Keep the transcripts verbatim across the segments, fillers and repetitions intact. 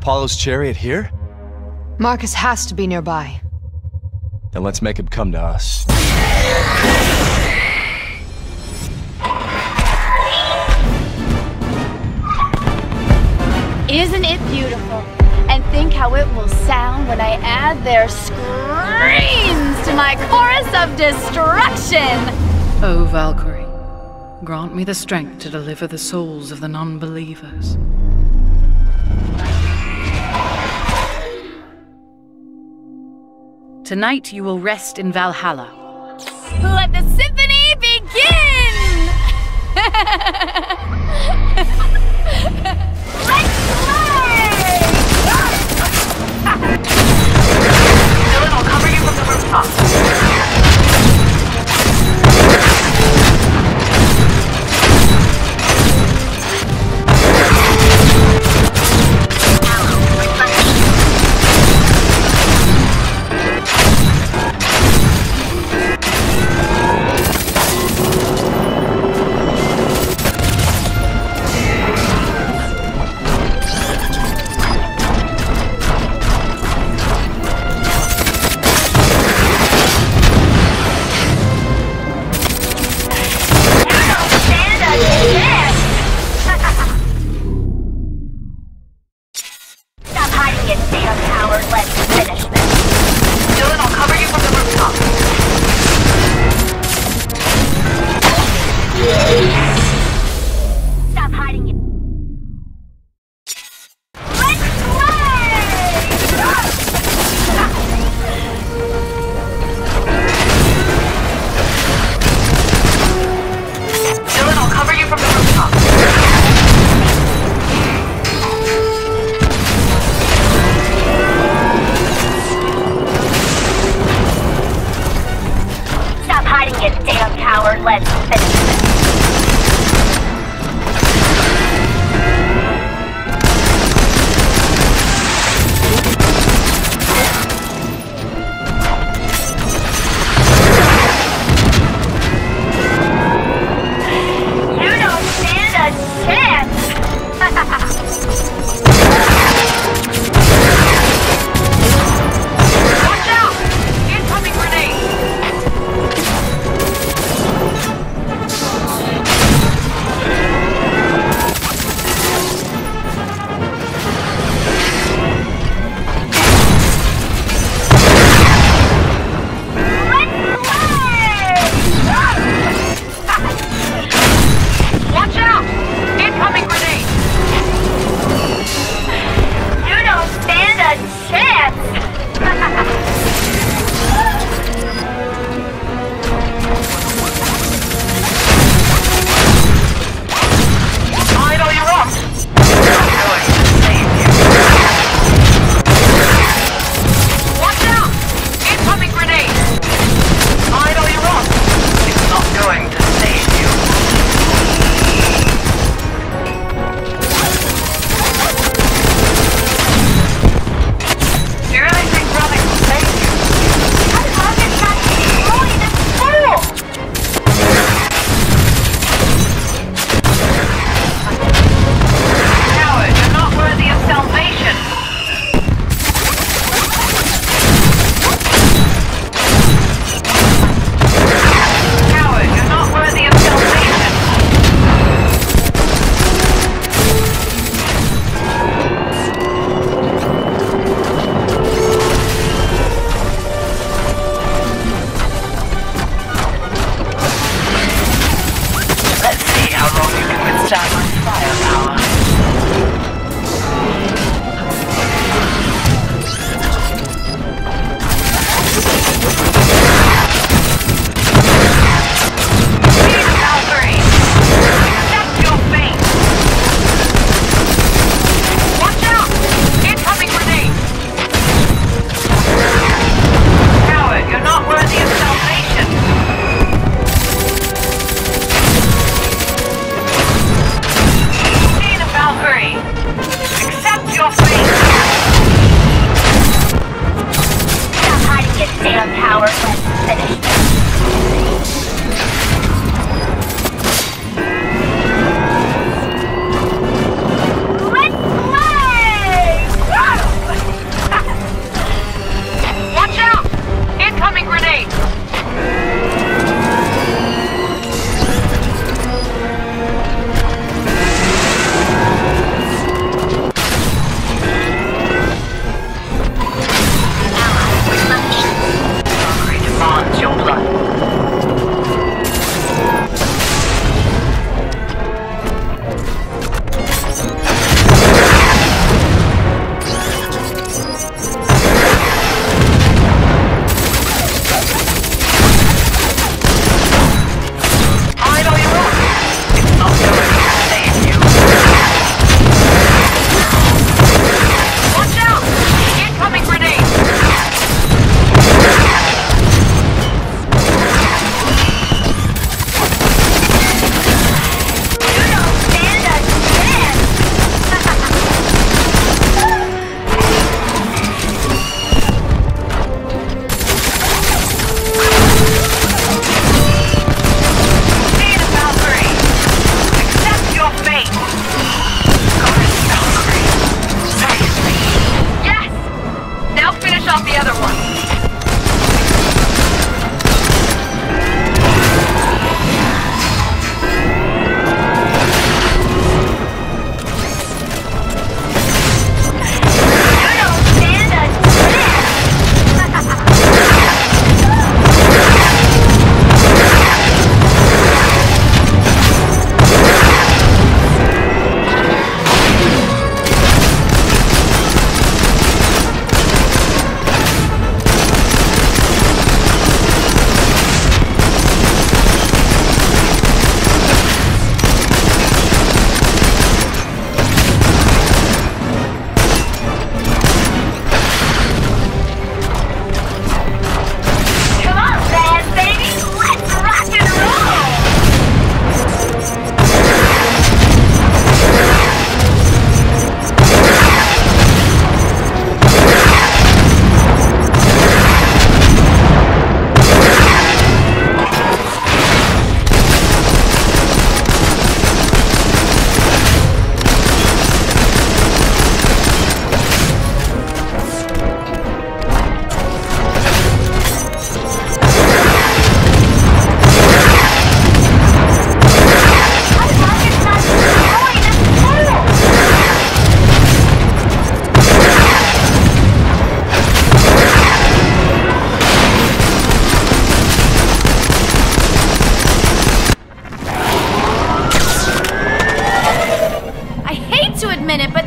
Apollo's chariot here? Marcus has to be nearby. Then let's make him come to us. Isn't it beautiful? And think how it will sound when I add their screams to my chorus of destruction! O Valkyrie, grant me the strength to deliver the souls of the non-believers. Tonight you will rest in Valhalla. Let the symphony begin! Let's play! Dylan, I'll cover you from the rooftop.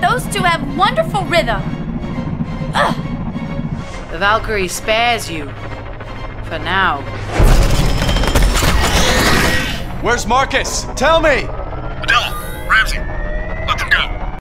Those two have wonderful rhythm. Ugh. The Valkyrie spares you. For now. Where's Marcus? Tell me! Adela, Ramsey,